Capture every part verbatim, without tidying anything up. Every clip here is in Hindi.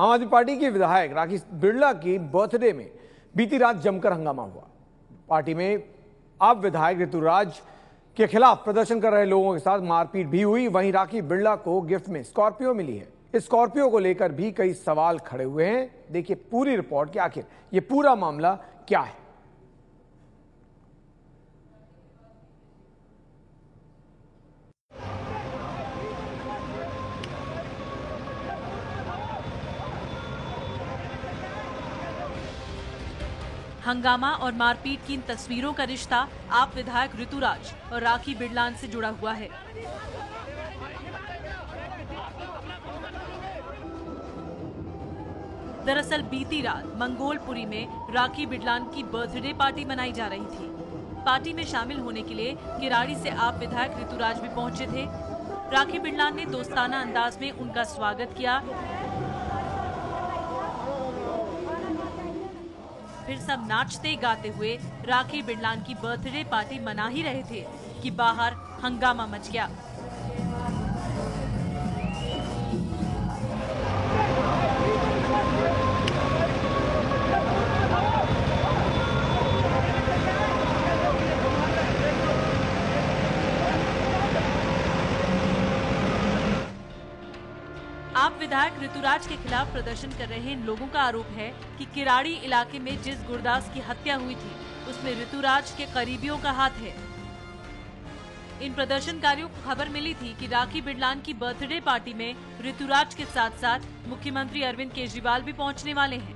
आम आदमी पार्टी के विधायक राखी बिरला की बर्थडे में बीती रात जमकर हंगामा हुआ। पार्टी में अब विधायक ऋतुराज के खिलाफ प्रदर्शन कर रहे लोगों के साथ मारपीट भी हुई। वहीं राखी बिरला को गिफ्ट में स्कॉर्पियो मिली है। इस स्कॉर्पियो को लेकर भी कई सवाल खड़े हुए हैं। देखिए पूरी रिपोर्ट कि आखिर ये पूरा मामला क्या है। हंगामा और मारपीट की इन तस्वीरों का रिश्ता आप विधायक ऋतुराज और राखी बिरलान से जुड़ा हुआ है। दरअसल बीती रात मंगोलपुरी में राखी बिरलान की बर्थडे पार्टी मनाई जा रही थी। पार्टी में शामिल होने के लिए किराड़ी से आप विधायक ऋतुराज भी पहुंचे थे। राखी बिरलान ने दोस्ताना अंदाज में उनका स्वागत किया। फिर सब नाचते गाते हुए राखी बिरलान की बर्थडे पार्टी मना ही रहे थे कि बाहर हंगामा मच गया। आप विधायक ऋतुराज के खिलाफ प्रदर्शन कर रहे इन लोगों का आरोप है कि किराड़ी इलाके में जिस गुरदास की हत्या हुई थी उसमें ऋतुराज के करीबियों का हाथ है। इन प्रदर्शनकारियों को खबर मिली थी कि राखी बिरलान की बर्थडे पार्टी में ऋतुराज के साथ साथ मुख्यमंत्री अरविंद केजरीवाल भी पहुंचने वाले हैं।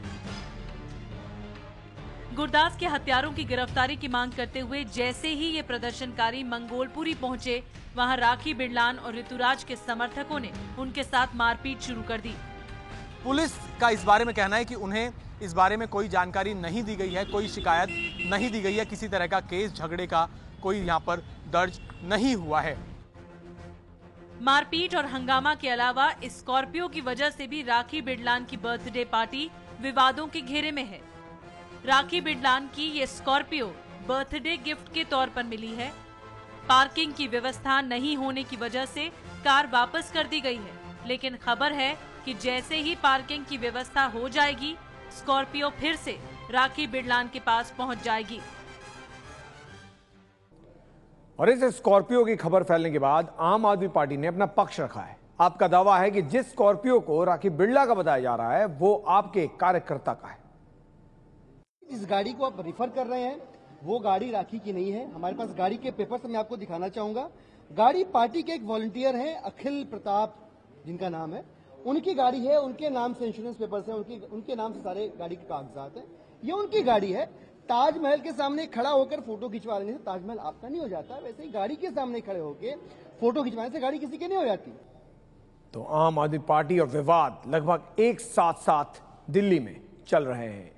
गुरदास के हत्यारों की गिरफ्तारी की मांग करते हुए जैसे ही ये प्रदर्शनकारी मंगोलपुरी पहुंचे, वहां राखी बिरलान और ऋतुराज के समर्थकों ने उनके साथ मारपीट शुरू कर दी। पुलिस का इस बारे में कहना है कि उन्हें इस बारे में कोई जानकारी नहीं दी गई है, कोई शिकायत नहीं दी गई है, किसी तरह का केस झगड़े का कोई यहाँ पर दर्ज नहीं हुआ है। मारपीट और हंगामा के अलावा स्कॉर्पियो की वजह से भी राखी बिरलान की बर्थडे पार्टी विवादों के घेरे में है। राखी बिरलान की ये स्कॉर्पियो बर्थडे गिफ्ट के तौर पर मिली है। पार्किंग की व्यवस्था नहीं होने की वजह से कार वापस कर दी गई है, लेकिन खबर है कि जैसे ही पार्किंग की व्यवस्था हो जाएगी, स्कॉर्पियो फिर से राखी बिरलान के पास पहुंच जाएगी। और इस स्कॉर्पियो की खबर फैलने के बाद आम आदमी पार्टी ने अपना पक्ष रखा है। आपका दावा है कि जिस स्कॉर्पियो को राखी बिरला का बताया जा रहा है वो आपके कार्यकर्ता का है। इस गाड़ी को आप रिफर कर रहे हैं, वो गाड़ी राखी की नहीं है। हमारे पास गाड़ी के पेपर्स मैं आपको दिखाना चाहूंगा। गाड़ी पार्टी के एक वॉलंटियर हैं, अखिल प्रताप जिनका नाम है, उनकी गाड़ी है। उनके नाम से इंश्योरेंस पेपर्स हैं, उनकी उनके नाम से सारे गाड़ी के कागजात हैं। ये उनकी गाड़ी है। ताजमहल के सामने खड़ा होकर फोटो खिंचवा लेने से ताजमहल आपका नहीं हो जाता, वैसे ही गाड़ी के सामने खड़े होकर फोटो खिंचवाने से गाड़ी किसी की नहीं हो जाती। तो आम आदमी पार्टी और विवाद लगभग एक साथ साथ दिल्ली में चल रहे हैं।